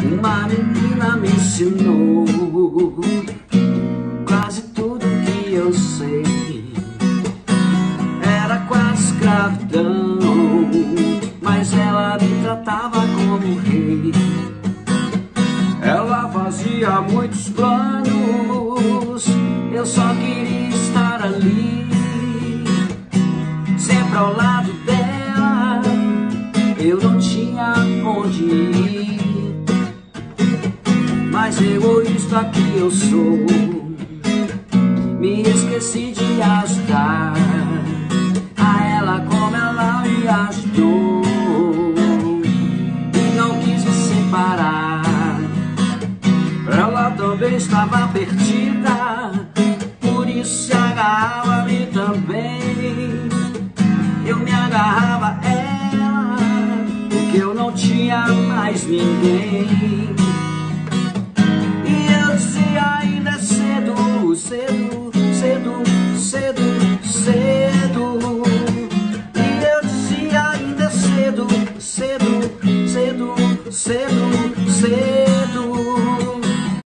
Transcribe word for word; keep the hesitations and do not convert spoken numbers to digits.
uma menina me ensinou quase tudo que eu sei. Era quase escravidão, mas ela me tratava como rei. Ela fazia muitos planos, eu só queria estar ali, sempre ao lado dela, eu não tinha onde ir. Mas egoísta que eu sou, me esqueci de ajudar a ela como ela me ajudou, e não quis me separar. Ela também estava perdida, por isso se agarrava a mim também. Eu me agarrava a ela, porque eu não tinha mais ninguém. E eu dizia: ainda é cedo, cedo, cedo, cedo, cedo. E eu dizia: ainda é cedo, cedo, cedo, cedo.